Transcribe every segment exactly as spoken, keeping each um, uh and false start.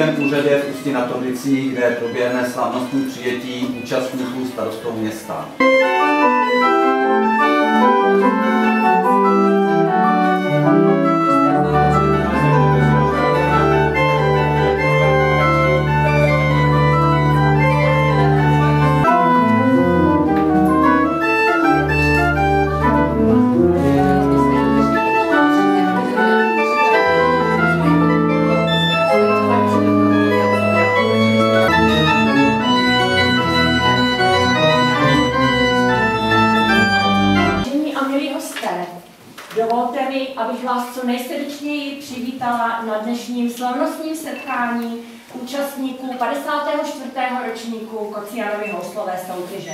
Městském úřadě v Ústí nad Orlicí, kde proběhne slavnostní přijetí účastníků starostou města. Dovolte mi, abych vás co nejsrdečněji přivítala na dnešním slavnostním setkání účastníků padesátého čtvrtého ročníku Kocianovy houslové soutěže.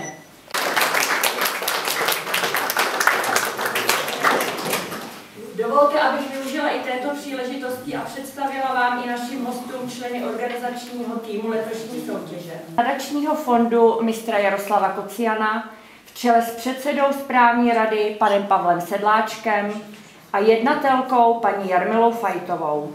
Dovolte, abych využila i této příležitosti a představila vám i našim hostům členy organizačního týmu letošní soutěže. Nadačního fondu mistra Jaroslava Kociana v čele s předsedou správní rady panem Pavlem Sedláčkem a jednatelkou paní Jarmilou Fajtovou.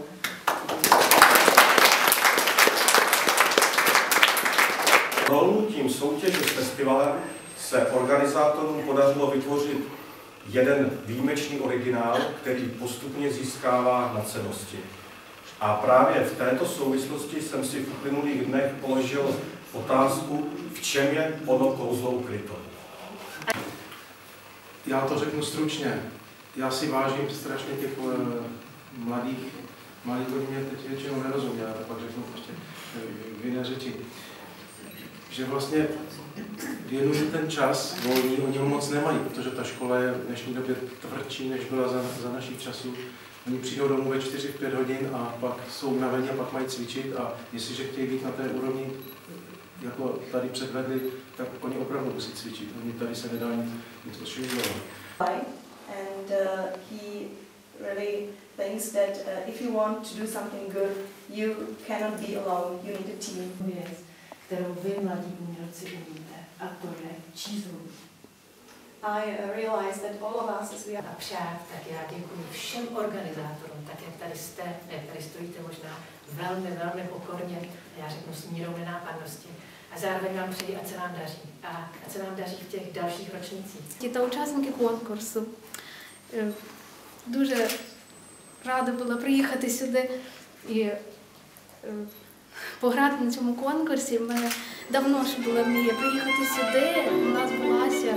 Prolnutím soutěže s festivalem se organizátorům podařilo vytvořit jeden výjimečný originál, který postupně získává na cennosti. A právě v této souvislosti jsem si v uplynulých dnech položil otázku, v čem je ono kouzlo ukryto. Já to řeknu stručně. Já si vážím strašně těch uh, mladých, mladých, oni mě teď většinou nerozumí, já to pak řeknu prostě v jiné řeči. Že vlastně věnují ten čas volný, oni ho moc nemají, protože ta škola je v dnešní době tvrdší, než byla za, za našich časů. Oni přijdou domů ve čtyři, v pět hodin a pak jsou unavení a pak mají cvičit a jestliže chtějí být na té úrovni, jako tady předvedli, tak oni opravdu musí cvičit. Oni tady se nedá nic ošimovat. And uh, he really thinks that uh, if you want to do something good, you cannot be alone, you need a team. Věc, kterou vy mladí umělci umíte, a to je číslo. I uh, realize that all of us, as we are... A přát, tak já děkuji všem organizátorům, tak jak tady jste, jak tady stojíte možná velmi, velmi pokorně, a já řeknu s mírou nenápadnosti. A zároveň vám přeji, ať se nám daří. A ať se nám daří v těch dalších ročnících. Та учасники конкурсу. Дуже рада була приїхати сюди і пограти на цьому конкурсі. У мене давно ж була мрія приїхати сюди, у нас збулася.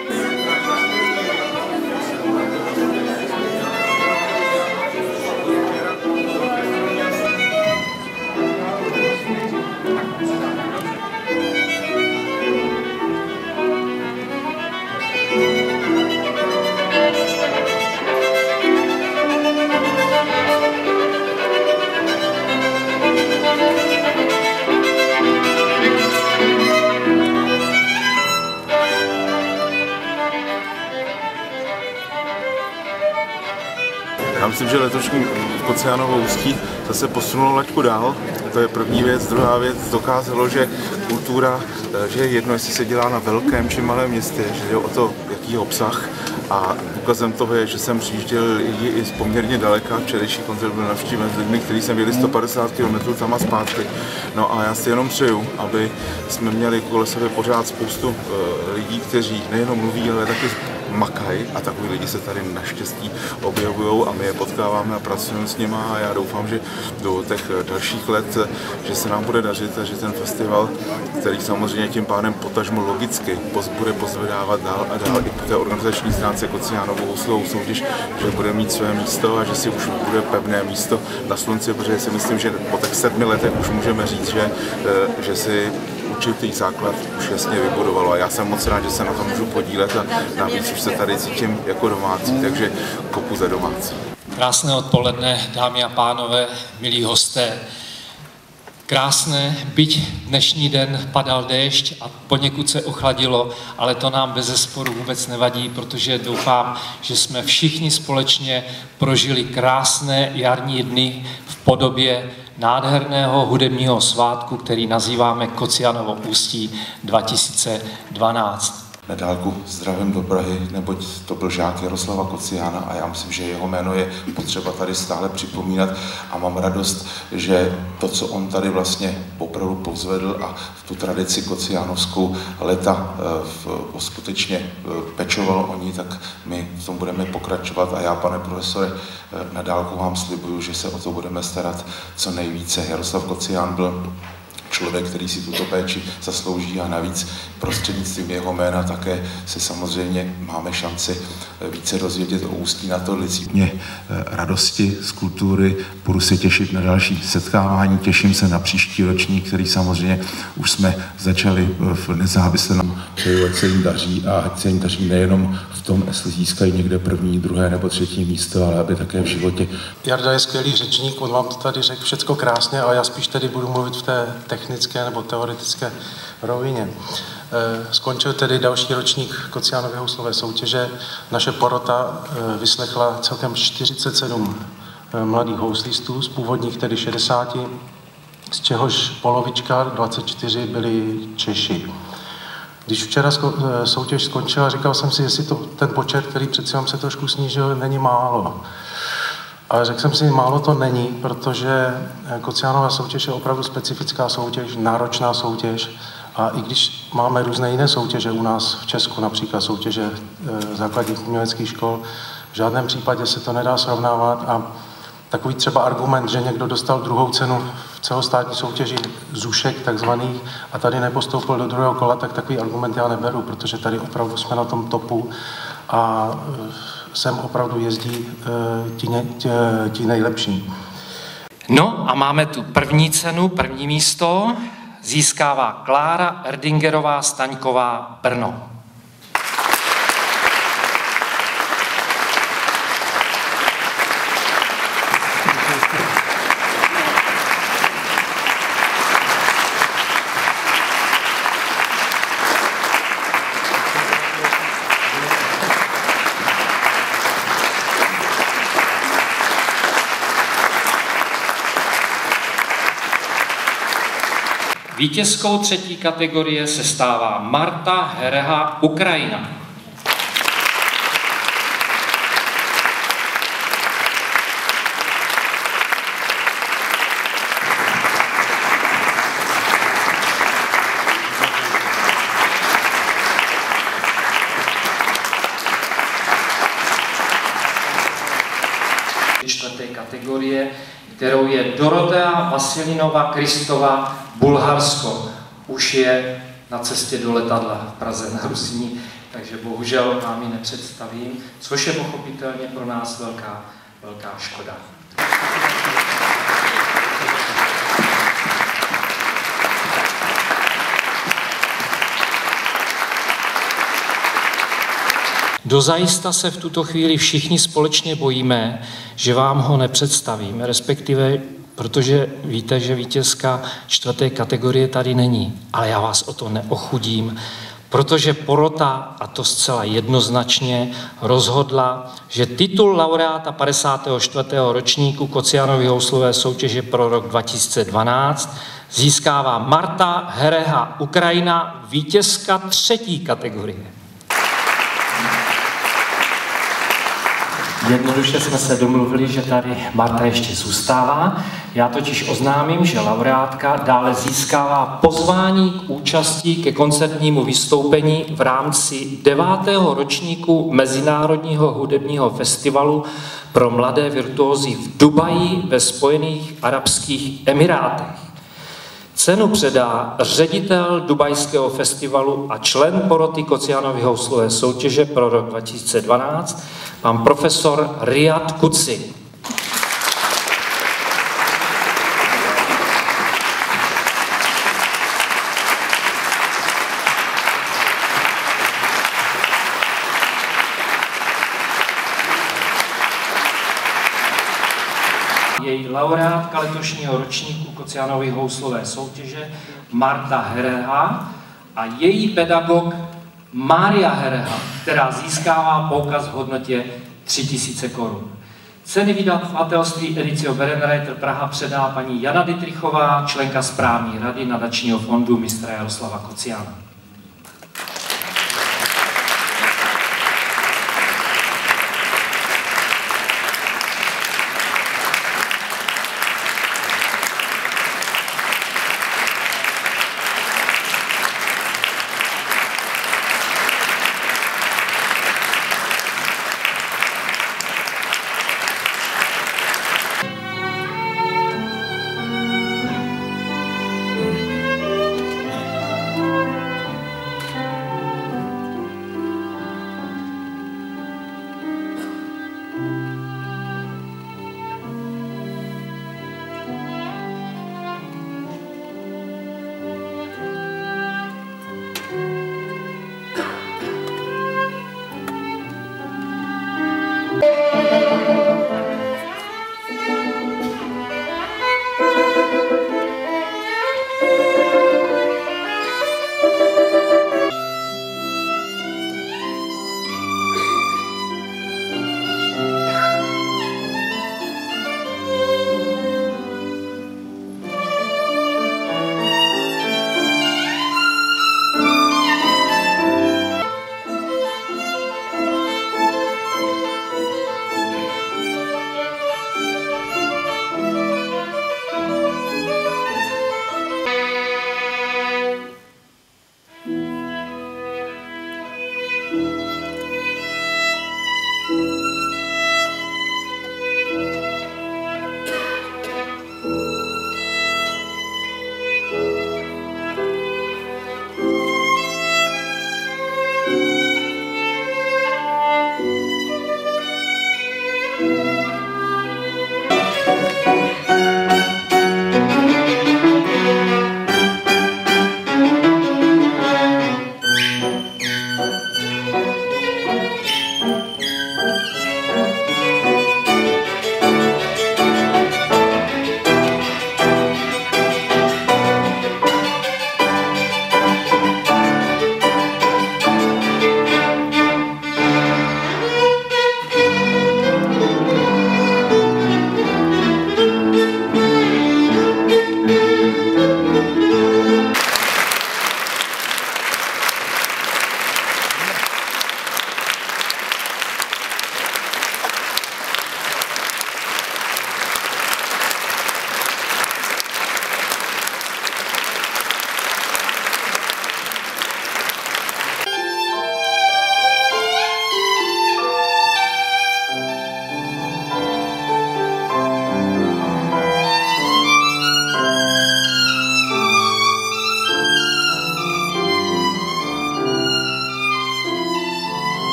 Já myslím, že letošní Kocianovo Ústí zase posunulo laťku dál. To je první věc. Druhá věc, dokázalo, že kultura, že je jedno, jestli se dělá na velkém či malém městě, že jde o to, jaký je obsah. A důkazem toho je, že jsem přijížděl lidi i z poměrně daleka. Včerejší koncert byl navštíven s lidmi, kteří jsem jeli sto padesát kilometrů tam a zpátky. No a já si jenom přeju, aby jsme měli kolem sebe pořád spoustu uh, lidí, kteří nejenom mluví, ale taky makají, a takový lidi se tady naštěstí objevují a my je potkáváme a pracujeme s nima a já doufám, že do těch dalších let, že se nám bude dařit a že ten festival, který samozřejmě tím pádem potažmo logicky bude pozvedávat dál a dál i po té organizační stránce Kocianovu houslovou soutěž, že bude mít své místo a že si už bude pevné místo na slunci, protože si myslím, že po těch sedmi letech už můžeme říct, že, že si určitý základ už jasně vybudovalo a já jsem moc rád, že se na to můžu podílet a navíc už se tady cítím jako domácí, takže kopu za domácí. Krásné odpoledne, dámy a pánové, milí hosté. Krásné, byť dnešní den padal déšť a poněkud se ochladilo, ale to nám bezesporu vůbec nevadí, protože doufám, že jsme všichni společně prožili krásné jarní dny v podobě nádherného hudebního svátku, který nazýváme Kocianovo Ústí dva tisíce dvanáct. na dálku zdravím do Prahy, neboť to byl žák Jaroslava Kociána a já myslím, že jeho jméno je potřeba tady stále připomínat a mám radost, že to, co on tady vlastně opravdu povzvedl a v tu tradici kociánovskou leta v, skutečně pečoval o ní, tak my v tom budeme pokračovat a já, pane profesore, na dálku vám slibuju, že se o to budeme starat co nejvíce. Jaroslav Kocián byl člověk, který si tuto péči zaslouží a navíc prostřednictvím jeho jména také se samozřejmě máme šanci více dozvědět o Ústí nad Orlicí. Mě radosti z kultury, budu se těšit na další setkávání, těším se na příští ročník, který samozřejmě už jsme začali v nezávislém. Přeju, ať se jim daří a ať se jim daří nejenom v tom, jestli získají někde první, druhé nebo třetí místo, ale aby také v životě. Jarda je skvělý řečník, on vám to tady řekl všecko krásně, ale já spíš tedy budu mluvit v té technické nebo teoretické rovině. Skončil tedy další ročník Kociánovy houslové soutěže. Naše porota vyslechla celkem čtyřicet sedm mladých houslistů, z původních tedy šedesáti, z čehož polovička, dvacet čtyři, byli Češi. Když včera soutěž skončila, říkal jsem si, jestli to, ten počet, který přeci vám se trošku snížil, není málo. Ale řekl jsem si, málo to není, protože Kociánova soutěž je opravdu specifická soutěž, náročná soutěž. A i když máme různé jiné soutěže u nás v Česku, například soutěže e, základních uměleckých škol, v žádném případě se to nedá srovnávat. A takový třeba argument, že někdo dostal druhou cenu v celostátní soutěži zušek takzvaných a tady nepostoupil do druhého kola, tak takový argument já neberu, protože tady opravdu jsme na tom topu a e, sem opravdu jezdí e, ti, ne, ti, ti nejlepší. No a máme tu první cenu, první místo. Získává Klára Erdingerová Staňková, Brno. Vítězkou třetí kategorie se stává Marta Hereha, Ukrajina. Čtvrté kategorie, kterou je Dorotea Vasilinova Kristova, Bulharsko. Už je na cestě do letadla v Praze na Rusíni, takže bohužel vám ji nepředstavím, což je pochopitelně pro nás velká, velká škoda. Dozajista se v tuto chvíli všichni společně bojíme, že vám ho nepředstavím, respektive protože víte, že vítězka čtvrté kategorie tady není. Ale já vás o to neochudím, protože porota, a to zcela jednoznačně, rozhodla, že titul laureáta padesátého čtvrtého ročníku Kociánovy houslové soutěže pro rok dva tisíce dvanáct získává Marta Hereha, Ukrajina, vítězka třetí kategorie. Jednoduše jsme se domluvili, že tady Marta ještě zůstává. Já totiž oznámím, že laureátka dále získává pozvání k účasti ke koncertnímu vystoupení v rámci devátého ročníku Mezinárodního hudebního festivalu pro mladé virtuózy v Dubaji ve Spojených arabských emirátech. Cenu předá ředitel Dubajského festivalu a člen poroty Kociánovy houslové soutěže pro rok dva tisíce dvanáct, pan profesor Riad Kuci. Její laureátka letošního ročníku Kociánovy houslové soutěže Marta Hereha a její pedagog Mária Hereha, která získává poukaz v hodnotě tři tisíce korun. Ceny vydavatelství Edicio Berenreiter Praha předá paní Jana Dytrichová, členka správní rady nadačního fondu mistra Jaroslava Kociána.